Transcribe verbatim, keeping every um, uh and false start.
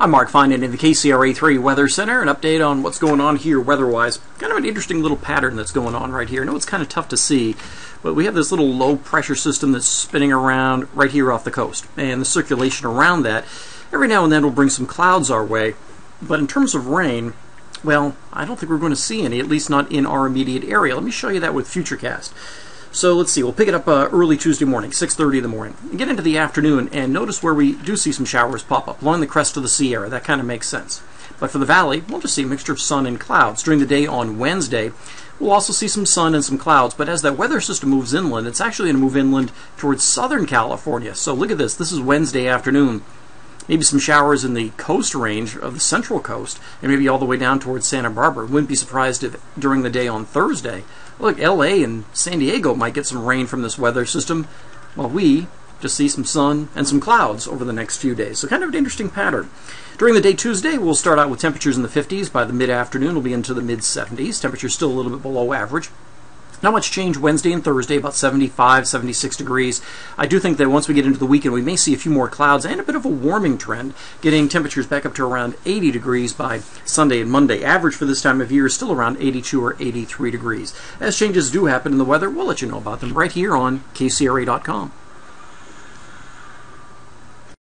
I'm Mark Finan in the K C R A three Weather Center. An update on what's going on here weather-wise. Kind of an interesting little pattern that's going on right here. I know it's kind of tough to see, but we have this little low-pressure system that's spinning around right here off the coast. And the circulation around that, every now and then will bring some clouds our way. But in terms of rain, well, I don't think we're going to see any, at least not in our immediate area. Let me show you that with Futurecast. So let's see, we'll pick it up uh, early Tuesday morning, six thirty in the morning. And get into the afternoon and notice where we do see some showers pop up along the crest of the Sierra. That kind of makes sense. But for the valley, we'll just see a mixture of sun and clouds. During the day on Wednesday, we'll also see some sun and some clouds. But as that weather system moves inland, it's actually going to move inland towards Southern California. So look at this. This is Wednesday afternoon. Maybe some showers in the coast range of the central coast, and maybe all the way down towards Santa Barbara. Wouldn't be surprised if during the day on Thursday, look, L A and San Diego might get some rain from this weather system, while we just see some sun and some clouds over the next few days. So kind of an interesting pattern. During the day Tuesday, we'll start out with temperatures in the fifties. By the mid-afternoon, we'll be into the mid seventies. Temperatures still a little bit below average. Not much change Wednesday and Thursday, about seventy-five, seventy-six degrees. I do think that once we get into the weekend, we may see a few more clouds and a bit of a warming trend, getting temperatures back up to around eighty degrees by Sunday and Monday. Average for this time of year is still around eighty-two or eighty-three degrees. As changes do happen in the weather, we'll let you know about them right here on K C R A dot com.